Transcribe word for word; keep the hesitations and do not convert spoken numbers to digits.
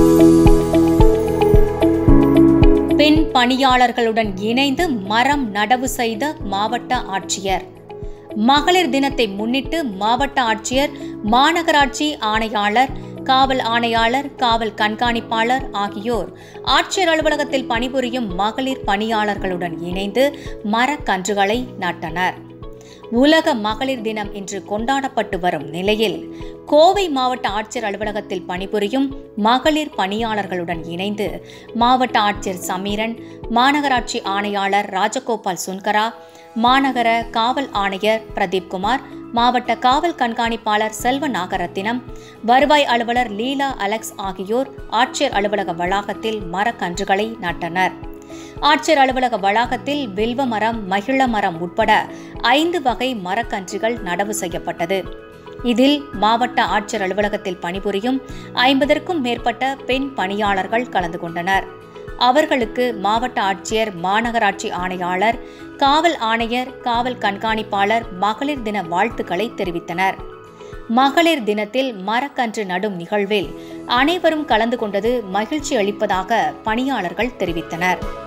பெண் பணியாளர்களுடன் இணைந்து மரம் நடவு செய்த மாவட்ட ஆட்சியர். மகளிர் தினத்தை முன்னிட்டு மாவட்ட ஆட்சியர், மாநகராட்சி ஆணையாளர், காவல் ஆணையாளர், காவல் கண்காணிப்பாளர் ஆகியோர் ஆட்சியர் அலுவலகத்தில் பணிபுரியும் மகளிர் பணியாளர்களுடன் இணைந்து மரக்கன்றுகளை நட்டனர். உலக மகளிர் தினம் இன்று கொண்டாடப்பட்டு வரும் நிலையில் கோவை மாவட்ட ஆட்சியர் அலுவலகத்தில் பணிபுரியும் மகளிர் பணியாளர்களுடன் இணைந்து மாவட்ட ஆட்சியர் சமீரன், மாநகராட்சி ஆணையாளர் ராஜகோபால் சுன்கரா, மாநகர காவல் ஆணையர் பிரதீப்குமார், மாவட்ட காவல் கண்காணிப்பாளர் செல்வ நாகரத்தினம், வருவாய் அலுவலர் லீலா அலெக்ஸ் ஆகியோர் ஆட்சியர் அலுவலக வளாகத்தில் மரக்கன்றுகளை நட்டனர். ஆட்சியர் அலுவலக வளாகத்தில் வில்வ மரம், மகிழ மரம் உட்பட ஐந்து வகை மரக்கன்றுகள் நடவு செய்யப்பட்டது. இதில் மாவட்ட ஆட்சியர் அலுவலகத்தில் பணிபுரியும் ஐம்பதற்கும் மேற்பட்ட பெண் பணியாளர்கள் கலந்து கொண்டனர். அவர்களுக்கு மாவட்ட ஆட்சியர், மாநகராட்சி ஆணையாளர், காவல் ஆணையர், காவல் கண்காணிப்பாளர் மகளிர் தின வாழ்த்துக்களை தெரிவித்தனர். மகளிர் தினத்தில் மரக்கன்று நடும் நிகழ்வில் அனைவரும் கலந்து கொண்டது மகிழ்ச்சி அளிப்பதாக பணியாளர்கள் தெரிவித்தனர்.